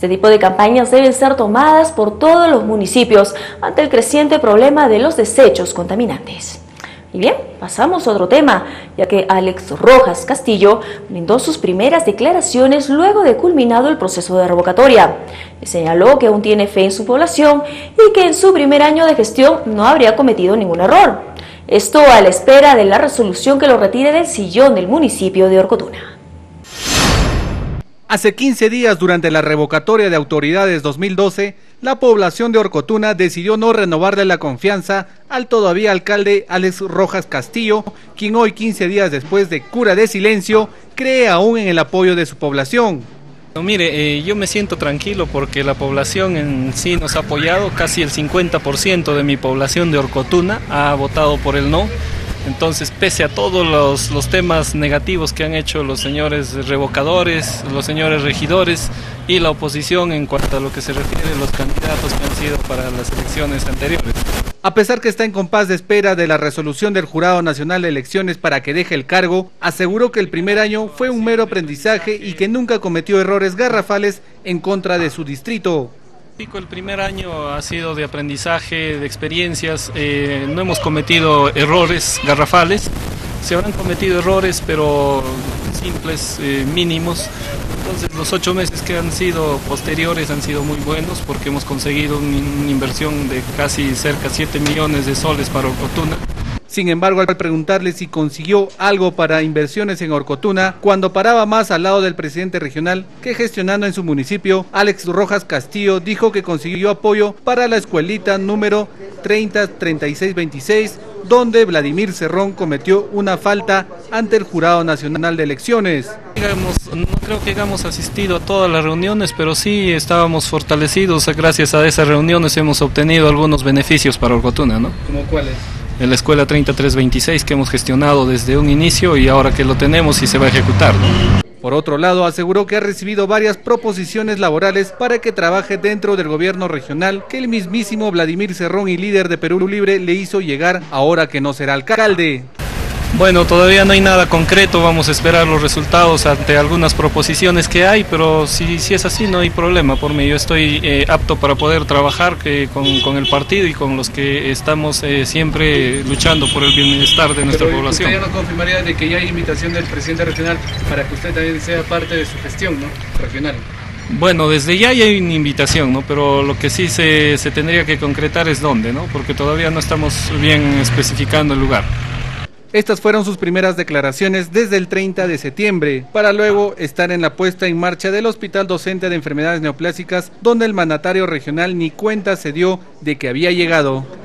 Este tipo de campañas deben ser tomadas por todos los municipios ante el creciente problema de los desechos contaminantes. Y bien, pasamos a otro tema, ya que Alex Rojas Castillo brindó sus primeras declaraciones luego de culminado el proceso de revocatoria. Señaló que aún tiene fe en su población y que en su primer año de gestión no habría cometido ningún error. Esto a la espera de la resolución que lo retire del sillón del municipio de Orcotuna. Hace 15 días, durante la revocatoria de autoridades 2012, la población de Orcotuna decidió no renovarle la confianza al todavía alcalde Alex Rojas Castillo, quien hoy, 15 días después de cura de silencio, cree aún en el apoyo de su población. No, mire, yo me siento tranquilo porque la población en sí nos ha apoyado, casi el 50% de mi población de Orcotuna ha votado por el no. Entonces, pese a todos los temas negativos que han hecho los señores revocadores, los señores regidores y la oposición en cuanto a lo que se refiere a los candidatos que han sido para las elecciones anteriores. A pesar que está en compás de espera de la resolución del Jurado Nacional de Elecciones para que deje el cargo, aseguró que el primer año fue un mero aprendizaje y que nunca cometió errores garrafales en contra de su distrito. El primer año ha sido de aprendizaje, de experiencias, no hemos cometido errores garrafales, se habrán cometido errores pero simples, mínimos. Entonces los 8 meses que han sido posteriores han sido muy buenos porque hemos conseguido una inversión de casi cerca de 7 millones de soles para Orcotuna. Sin embargo, al preguntarle si consiguió algo para inversiones en Orcotuna, cuando paraba más al lado del presidente regional que gestionando en su municipio, Alex Rojas Castillo dijo que consiguió apoyo para la escuelita número 303626, donde Vladimir Cerrón cometió una falta ante el Jurado Nacional de Elecciones. No creo que hayamos asistido a todas las reuniones, pero sí estábamos fortalecidos. Gracias a esas reuniones hemos obtenido algunos beneficios para Orcotuna, ¿no? ¿Cómo cuáles? En la escuela 3326 que hemos gestionado desde un inicio y ahora que lo tenemos y se va a ejecutar, ¿no? Por otro lado, aseguró que ha recibido varias proposiciones laborales para que trabaje dentro del gobierno regional que el mismísimo Vladimir Cerrón y líder de Perú Libre le hizo llegar ahora que no será alcalde. Bueno, todavía no hay nada concreto, vamos a esperar los resultados ante algunas proposiciones que hay, pero si es así no hay problema por mí. Yo estoy apto para poder trabajar con el partido y con los que estamos siempre luchando por el bienestar de nuestra población. ¿Usted ya nos confirmaría de que ya hay invitación del presidente regional para que usted también sea parte de su gestión, ¿no? Regional? Bueno, desde ya hay una invitación, ¿no? Pero lo que sí se tendría que concretar es dónde, ¿no? Porque todavía no estamos bien especificando el lugar. Estas fueron sus primeras declaraciones desde el 30 de septiembre, para luego estar en la puesta en marcha del Hospital Docente de Enfermedades Neoplásicas, donde el mandatario regional ni cuenta se dio de que había llegado.